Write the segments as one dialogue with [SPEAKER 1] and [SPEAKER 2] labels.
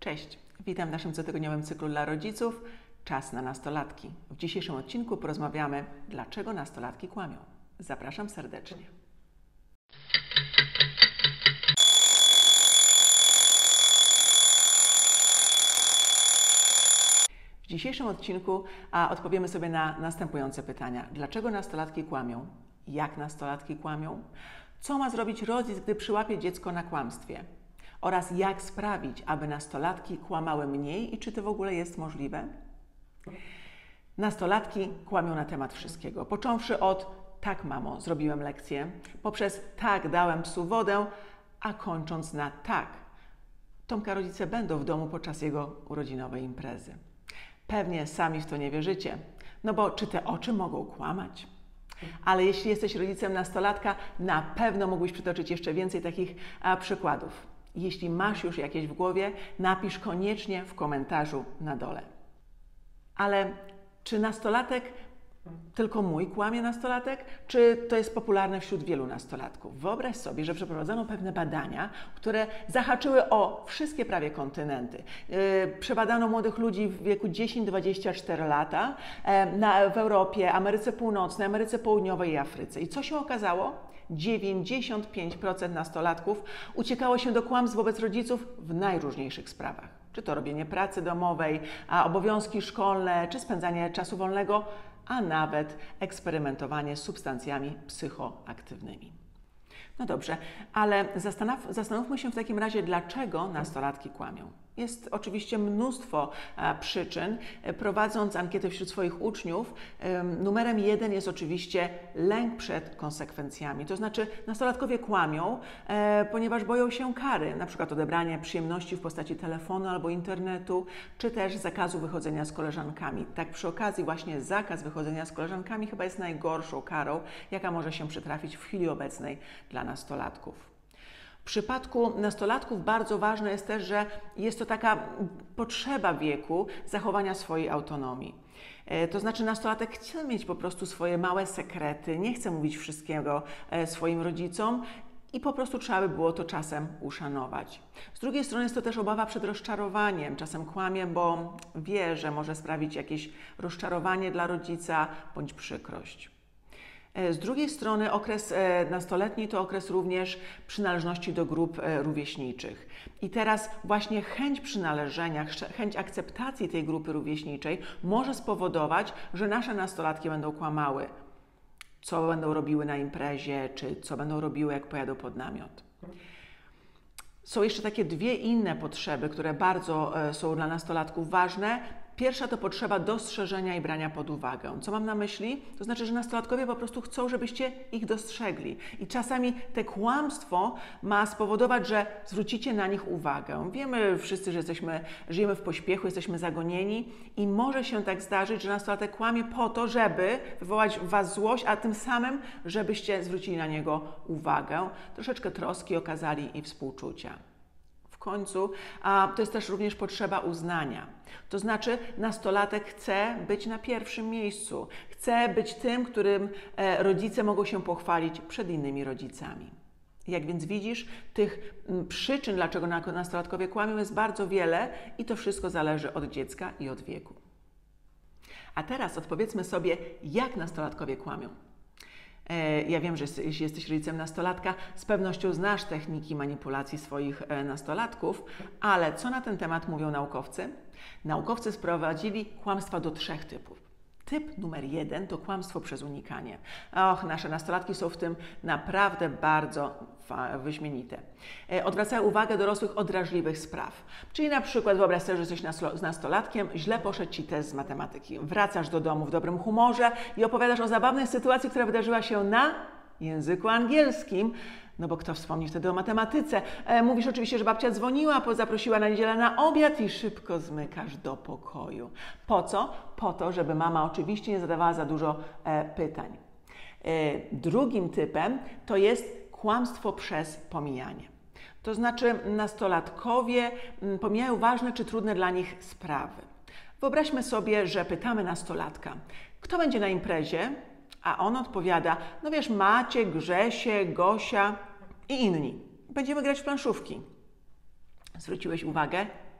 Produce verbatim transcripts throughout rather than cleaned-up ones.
[SPEAKER 1] Cześć, witam w naszym cotygodniowym cyklu dla rodziców Czas na nastolatki. W dzisiejszym odcinku porozmawiamy, dlaczego nastolatki kłamią. Zapraszam serdecznie. W dzisiejszym odcinku a, odpowiemy sobie na następujące pytania. Dlaczego nastolatki kłamią? Jak nastolatki kłamią? Co ma zrobić rodzic, gdy przyłapie dziecko na kłamstwie? Oraz jak sprawić, aby nastolatki kłamały mniej i czy to w ogóle jest możliwe? Nastolatki kłamią na temat wszystkiego, począwszy od tak mamo, zrobiłem lekcję, poprzez tak dałem psu wodę, a kończąc na tak. Tomka rodzice będą w domu podczas jego urodzinowej imprezy. Pewnie sami w to nie wierzycie, no bo czy te oczy mogą kłamać? Ale jeśli jesteś rodzicem nastolatka, na pewno mógłbyś przytoczyć jeszcze więcej takich a, przykładów. Jeśli masz już jakieś w głowie, napisz koniecznie w komentarzu na dole. Ale czy nastolatek, tylko mój kłamie nastolatek, czy to jest popularne wśród wielu nastolatków? Wyobraź sobie, że przeprowadzono pewne badania, które zahaczyły o wszystkie prawie kontynenty. Yy, przebadano młodych ludzi w wieku dziesięć do dwudziestu czterech lat yy, na, w Europie, Ameryce Północnej, Ameryce Południowej i Afryce. I co się okazało? dziewięćdziesiąt pięć procent nastolatków uciekało się do kłamstw wobec rodziców w najróżniejszych sprawach. Czy to robienie pracy domowej, a obowiązki szkolne, czy spędzanie czasu wolnego, a nawet eksperymentowanie z substancjami psychoaktywnymi. No dobrze, ale zastanów, zastanówmy się w takim razie, dlaczego nastolatki kłamią. Jest oczywiście mnóstwo a, przyczyn. Prowadząc ankietę wśród swoich uczniów, ym, numerem jeden jest oczywiście lęk przed konsekwencjami. To znaczy nastolatkowie kłamią, e, ponieważ boją się kary, na przykład odebrania przyjemności w postaci telefonu albo internetu, czy też zakazu wychodzenia z koleżankami. Tak przy okazji właśnie zakaz wychodzenia z koleżankami chyba jest najgorszą karą, jaka może się przytrafić w chwili obecnej dla nastolatków. W przypadku nastolatków bardzo ważne jest też, że jest to taka potrzeba wieku zachowania swojej autonomii. To znaczy nastolatek chce mieć po prostu swoje małe sekrety, nie chce mówić wszystkiego swoim rodzicom i po prostu trzeba by było to czasem uszanować. Z drugiej strony jest to też obawa przed rozczarowaniem. Czasem kłamie, bo wie, że może sprawić jakieś rozczarowanie dla rodzica bądź przykrość. Z drugiej strony okres nastoletni to okres również przynależności do grup rówieśniczych. I teraz właśnie chęć przynależenia, chęć akceptacji tej grupy rówieśniczej może spowodować, że nasze nastolatki będą kłamały, co będą robiły na imprezie, czy co będą robiły, jak pojadą pod namiot. Są jeszcze takie dwie inne potrzeby, które bardzo są dla nastolatków ważne. Pierwsza to potrzeba dostrzeżenia i brania pod uwagę. Co mam na myśli? To znaczy, że nastolatkowie po prostu chcą, żebyście ich dostrzegli. I czasami te kłamstwo ma spowodować, że zwrócicie na nich uwagę. Wiemy wszyscy, że jesteśmy, żyjemy w pośpiechu, jesteśmy zagonieni i może się tak zdarzyć, że nastolatek kłamie po to, żeby wywołać w was złość, a tym samym, żebyście zwrócili na niego uwagę, troszeczkę troski okazali i współczucia. W końcu a to jest też również potrzeba uznania. To znaczy nastolatek chce być na pierwszym miejscu, chce być tym, którym e, rodzice mogą się pochwalić przed innymi rodzicami. Jak więc widzisz, tych m, przyczyn, dlaczego nastolatkowie kłamią, jest bardzo wiele i to wszystko zależy od dziecka i od wieku. A teraz odpowiedzmy sobie, jak nastolatkowie kłamią. Ja wiem, że jeśli jesteś rodzicem nastolatka, z pewnością znasz techniki manipulacji swoich nastolatków, ale co na ten temat mówią naukowcy? Naukowcy sprowadzili kłamstwa do trzech typów. Typ numer jeden to kłamstwo przez unikanie. Och, nasze nastolatki są w tym naprawdę bardzo wyśmienite. Odwracają uwagę dorosłych od drażliwych spraw. Czyli na przykład wyobraź sobie, że jesteś z nastolatkiem, źle poszedł ci test z matematyki. Wracasz do domu w dobrym humorze i opowiadasz o zabawnej sytuacji, która wydarzyła się na języku angielskim. No bo kto wspomni wtedy o matematyce? E, mówisz oczywiście, że babcia dzwoniła, zaprosiła na niedzielę na obiad i szybko zmykasz do pokoju. Po co? Po to, żeby mama oczywiście nie zadawała za dużo e, pytań. E, drugim typem to jest kłamstwo przez pomijanie. To znaczy nastolatkowie pomijają ważne czy trudne dla nich sprawy. Wyobraźmy sobie, że pytamy nastolatka, kto będzie na imprezie? A on odpowiada, no wiesz, Maciek, Grzesie, Gosia i inni. Będziemy grać w planszówki. Zwróciłeś uwagę?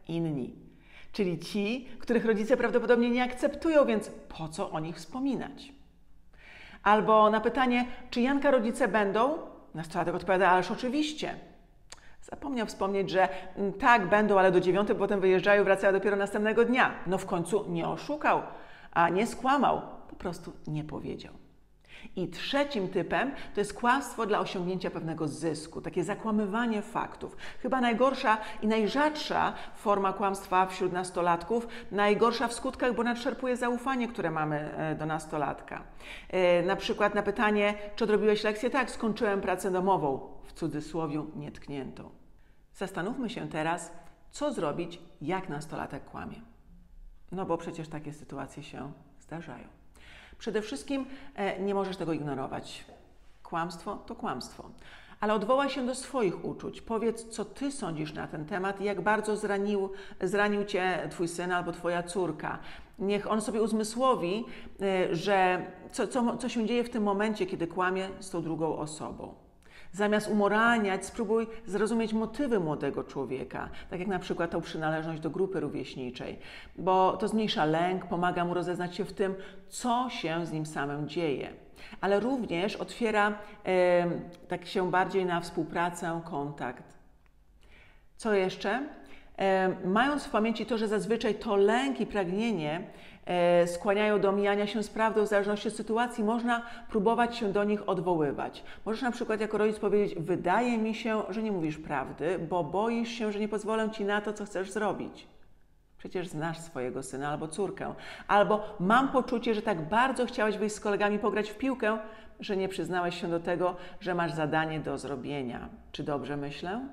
[SPEAKER 1] inni. Czyli ci, których rodzice prawdopodobnie nie akceptują, więc po co o nich wspominać? Albo na pytanie, czy Janka rodzice będą? Nastolatek odpowiada, ależ oczywiście. Zapomniał wspomnieć, że m, tak, będą, ale do dziewiątej, potem wyjeżdżają, wracają dopiero następnego dnia. No w końcu nie oszukał, a nie skłamał, po prostu nie powiedział. I trzecim typem to jest kłamstwo dla osiągnięcia pewnego zysku, takie zakłamywanie faktów. Chyba najgorsza i najrzadsza forma kłamstwa wśród nastolatków, najgorsza w skutkach, bo nadszarpuje zaufanie, które mamy do nastolatka. Na przykład na pytanie, czy odrobiłeś lekcję? Tak, skończyłem pracę domową, w cudzysłowie nietkniętą. Zastanówmy się teraz, co zrobić, jak nastolatek kłamie. No bo przecież takie sytuacje się zdarzają. Przede wszystkim e, nie możesz tego ignorować. Kłamstwo to kłamstwo. Ale odwołaj się do swoich uczuć. Powiedz, co ty sądzisz na ten temat i jak bardzo zranił, zranił cię twój syn albo twoja córka. Niech on sobie uzmysłowi, e, że co, co, co się dzieje w tym momencie, kiedy kłamie z tą drugą osobą. Zamiast umoralniać, spróbuj zrozumieć motywy młodego człowieka, tak jak na przykład tą przynależność do grupy rówieśniczej, bo to zmniejsza lęk, pomaga mu rozeznać się w tym, co się z nim samym dzieje, ale również otwiera e, tak się bardziej na współpracę, kontakt. Co jeszcze? E, mając w pamięci to, że zazwyczaj to lęk i pragnienie e, skłaniają do mijania się z prawdą w zależności od sytuacji, można próbować się do nich odwoływać. Możesz na przykład jako rodzic powiedzieć, wydaje mi się, że nie mówisz prawdy, bo boisz się, że nie pozwolę ci na to, co chcesz zrobić. Przecież znasz swojego syna albo córkę. Albo mam poczucie, że tak bardzo chciałeś wyjść z kolegami pograć w piłkę, że nie przyznałeś się do tego, że masz zadanie do zrobienia. Czy dobrze myślę?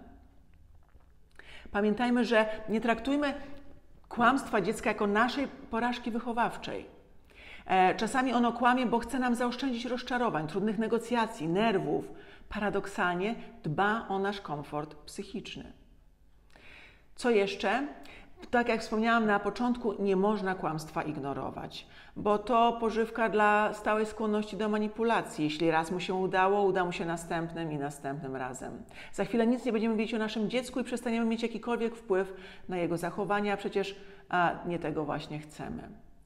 [SPEAKER 1] Pamiętajmy, że nie traktujmy kłamstwa dziecka jako naszej porażki wychowawczej. E, czasami ono kłamie, bo chce nam zaoszczędzić rozczarowań, trudnych negocjacji, nerwów. Paradoksalnie dba o nasz komfort psychiczny. Co jeszcze? Tak jak wspomniałam na początku, nie można kłamstwa ignorować, bo to pożywka dla stałej skłonności do manipulacji. Jeśli raz mu się udało, uda mu się następnym i następnym razem. Za chwilę nic nie będziemy wiedzieć o naszym dziecku i przestaniemy mieć jakikolwiek wpływ na jego zachowania, a przecież a, nie tego właśnie chcemy.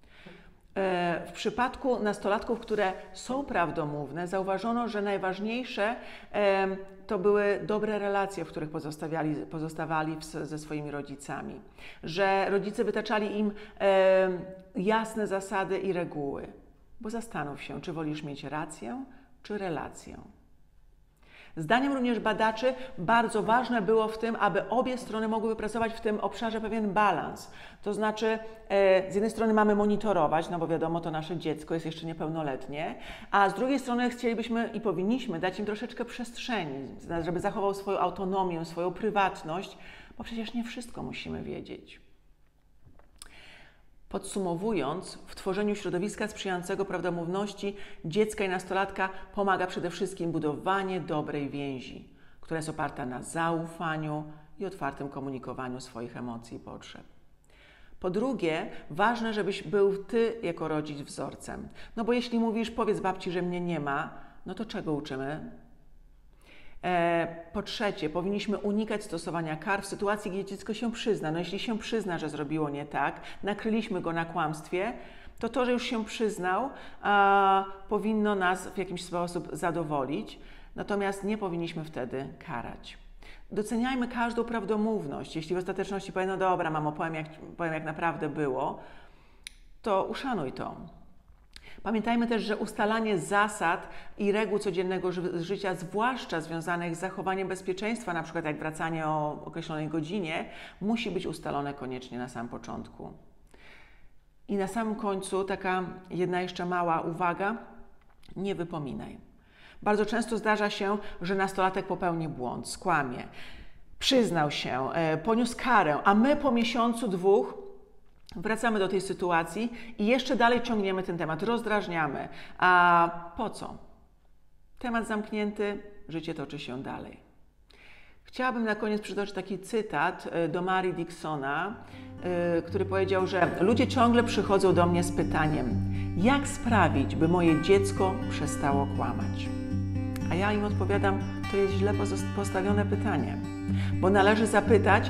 [SPEAKER 1] W przypadku nastolatków, które są prawdomówne, zauważono, że najważniejsze to były dobre relacje, w których pozostawali, pozostawali ze swoimi rodzicami. Że rodzice wytaczali im jasne zasady i reguły. Bo zastanów się, czy wolisz mieć rację, czy relację. Zdaniem również badaczy bardzo ważne było w tym, aby obie strony mogły wypracować w tym obszarze pewien balans. To znaczy e, z jednej strony mamy monitorować, no bo wiadomo, to nasze dziecko jest jeszcze niepełnoletnie, a z drugiej strony chcielibyśmy i powinniśmy dać im troszeczkę przestrzeni, żeby zachował swoją autonomię, swoją prywatność, bo przecież nie wszystko musimy wiedzieć. Podsumowując, w tworzeniu środowiska sprzyjającego prawdomówności dziecka i nastolatka pomaga przede wszystkim budowanie dobrej więzi, która jest oparta na zaufaniu i otwartym komunikowaniu swoich emocji i potrzeb. Po drugie, ważne, żebyś był ty jako rodzic wzorcem. No bo jeśli mówisz, powiedz babci, że mnie nie ma, no to czego uczymy? Po trzecie, powinniśmy unikać stosowania kar w sytuacji, gdzie dziecko się przyzna. No jeśli się przyzna, że zrobiło nie tak, nakryliśmy go na kłamstwie, to to, że już się przyznał, a, powinno nas w jakiś sposób zadowolić, natomiast nie powinniśmy wtedy karać. Doceniajmy każdą prawdomówność. Jeśli w ostateczności powie, no dobra, mamo, powiem jak, powiem jak naprawdę było, to uszanuj to. Pamiętajmy też, że ustalanie zasad i reguł codziennego ży życia, zwłaszcza związanych z zachowaniem bezpieczeństwa, na przykład jak wracanie o określonej godzinie, musi być ustalone koniecznie na samym początku. I na samym końcu taka jedna jeszcze mała uwaga, nie wypominaj. Bardzo często zdarza się, że nastolatek popełni błąd, skłamie, przyznał się, poniósł karę, a my po miesiącu, dwóch wracamy do tej sytuacji i jeszcze dalej ciągniemy ten temat, rozdrażniamy. A po co? Temat zamknięty, życie toczy się dalej. Chciałabym na koniec przytoczyć taki cytat do Mary Dicksona, który powiedział, że ludzie ciągle przychodzą do mnie z pytaniem, jak sprawić, by moje dziecko przestało kłamać? A ja im odpowiadam, to jest źle postawione pytanie, bo należy zapytać,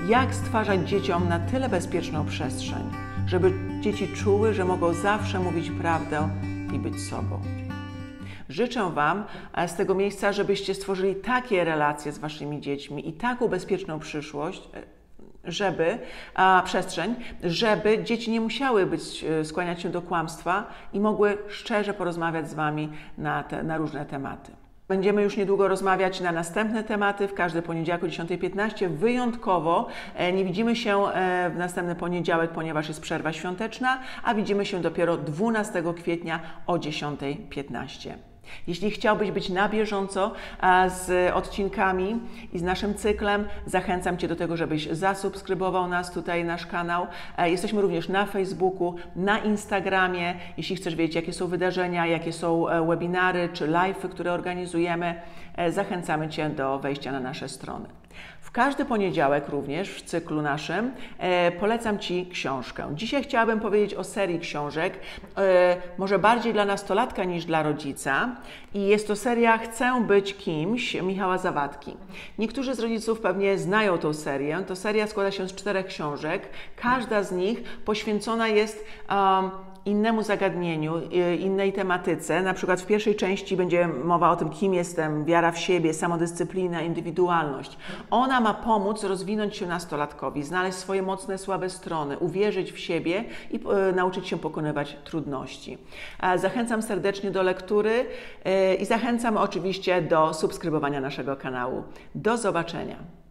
[SPEAKER 1] jak stwarzać dzieciom na tyle bezpieczną przestrzeń, żeby dzieci czuły, że mogą zawsze mówić prawdę i być sobą. Życzę Wam z tego miejsca, żebyście stworzyli takie relacje z Waszymi dziećmi i taką bezpieczną przyszłość, żeby, a, przestrzeń, żeby dzieci nie musiały być, skłaniać się do kłamstwa i mogły szczerze porozmawiać z Wami na, te, na różne tematy. Będziemy już niedługo rozmawiać na następne tematy, w każdy poniedziałek o dziesiątej piętnaście. Wyjątkowo nie widzimy się w następny poniedziałek, ponieważ jest przerwa świąteczna, a widzimy się dopiero dwunastego kwietnia o dziesiątej piętnaście. Jeśli chciałbyś być na bieżąco z odcinkami i z naszym cyklem, zachęcam Cię do tego, żebyś zasubskrybował nas tutaj, nasz kanał. Jesteśmy również na Facebooku, na Instagramie. Jeśli chcesz wiedzieć, jakie są wydarzenia, jakie są webinary czy live'y, które organizujemy, zachęcamy Cię do wejścia na nasze strony. W każdy poniedziałek również w cyklu naszym e, polecam Ci książkę. Dzisiaj chciałabym powiedzieć o serii książek, e, może bardziej dla nastolatka niż dla rodzica. I jest to seria Chcę być kimś Michała Zawadki. Niektórzy z rodziców pewnie znają tą serię. To seria składa się z czterech książek. Każda z nich poświęcona jest um, innemu zagadnieniu, innej tematyce. Na przykład w pierwszej części będzie mowa o tym, kim jestem, wiara w siebie, samodyscyplina, indywidualność. Ona ma pomóc rozwinąć się nastolatkowi, znaleźć swoje mocne, słabe strony, uwierzyć w siebie i e, nauczyć się pokonywać trudności. E, zachęcam serdecznie do lektury e, i zachęcam oczywiście do subskrybowania naszego kanału. Do zobaczenia.